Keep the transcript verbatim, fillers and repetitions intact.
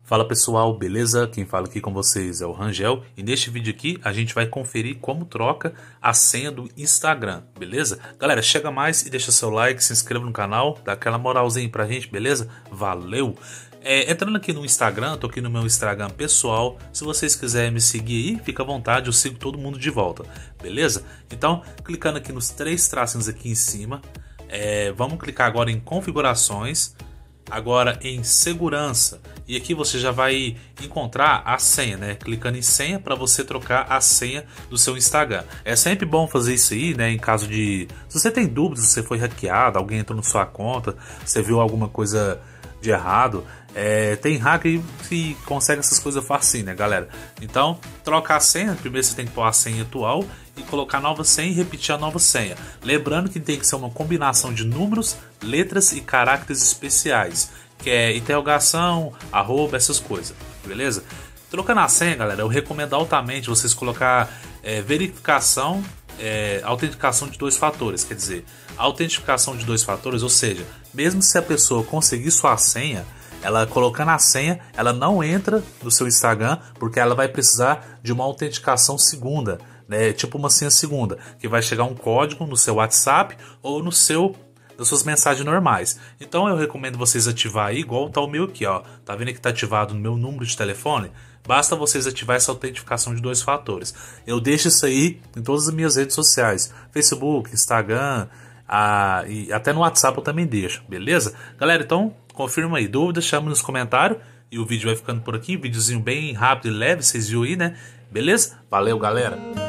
Fala pessoal, beleza? Quem fala aqui com vocês é o Rangel e neste vídeo aqui a gente vai conferir como troca a senha do Instagram, beleza? Galera, chega mais e deixa seu like, se inscreva no canal, dá aquela moralzinha pra gente, beleza? Valeu! É, entrando aqui no Instagram, tô aqui no meu Instagram pessoal, se vocês quiserem me seguir aí, fica à vontade, eu sigo todo mundo de volta, beleza? Então, clicando aqui nos três tracinhos aqui em cima, é, vamos clicar agora em configurações, agora em segurança, e aqui você já vai encontrar a senha, né? Clicando em senha para você trocar a senha do seu Instagram. É sempre bom fazer isso aí, né? Em caso de... Se você tem dúvidas, se você foi hackeado, alguém entrou na sua conta, você viu alguma coisa de errado, é, tem hacker que consegue essas coisas facinho, né, galera? Então, trocar a senha, primeiro você tem que pôr a senha atual e colocar a nova senha e repetir a nova senha. Lembrando que tem que ser uma combinação de números, letras e caracteres especiais, que é interrogação, arroba, essas coisas, beleza? Trocando a senha, galera, eu recomendo altamente vocês colocar é, verificação, é, autenticação de dois fatores, quer dizer, autenticação de dois fatores, ou seja, mesmo se a pessoa conseguir sua senha, ela colocando a senha, ela não entra no seu Instagram, porque ela vai precisar de uma autenticação segunda, né? Tipo uma senha segunda, que vai chegar um código no seu WhatsApp ou no seu, nas suas mensagens normais. Então eu recomendo vocês ativar aí, igual tá o meu aqui, ó. Tá vendo que tá ativado no meu número de telefone? Basta vocês ativar essa autenticação de dois fatores. Eu deixo isso aí em todas as minhas redes sociais, Facebook, Instagram, a, e até no WhatsApp eu também deixo, beleza? Galera, então confirma aí, dúvidas, chama nos comentários. E o vídeo vai ficando por aqui, videozinho bem rápido e leve, vocês viram aí, né? Beleza? Valeu, galera!